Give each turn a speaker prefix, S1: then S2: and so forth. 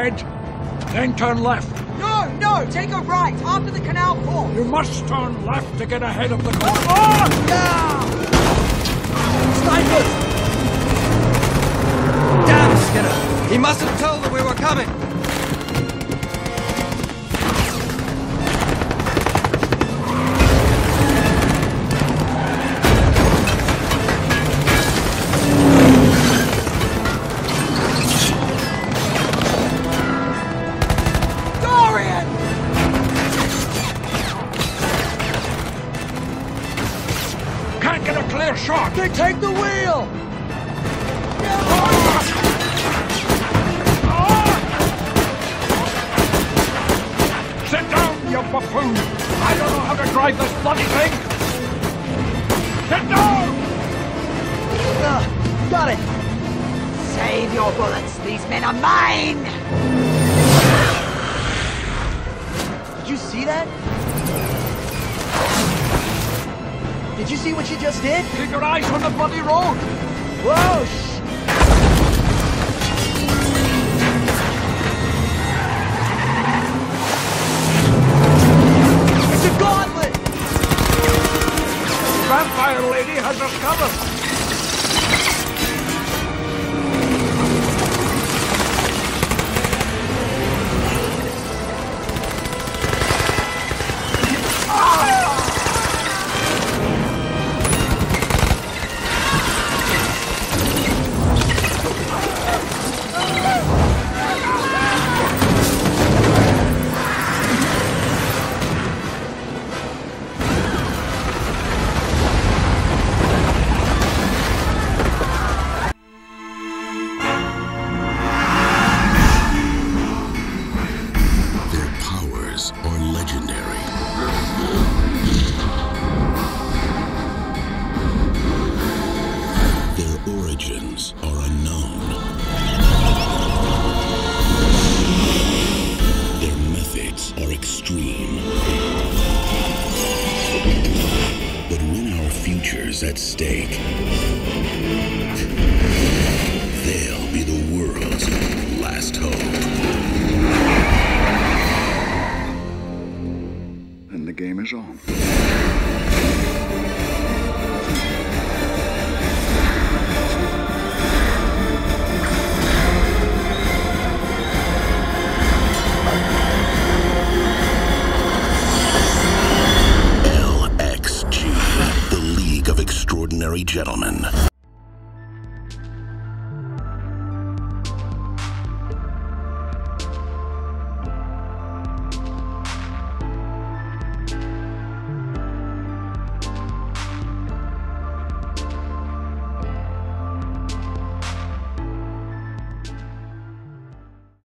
S1: ahead, then turn left.
S2: No, take a right, after the canal forks.
S1: You must turn left to get ahead of the car.
S2: Stifled!
S3: Damn, Skinner! He must have told them we were coming!
S1: Can't get a clear shot!
S2: They take the wheel!
S1: Sit down, you buffoon! I don't know how to drive this bloody thing! Sit down!
S2: Got it! Save your bullets, these men are mine! Did you see that? Did you see what you just did?
S1: Keep your eyes on the bloody road!
S2: Whoa! It's a gauntlet!
S1: The vampire lady has us covered!
S4: Are legendary. Their origins are unknown. Their methods are extreme. But when our future's at stake, they'll be the world's last hope. And the game is on. LXG, the League of Extraordinary Gentlemen.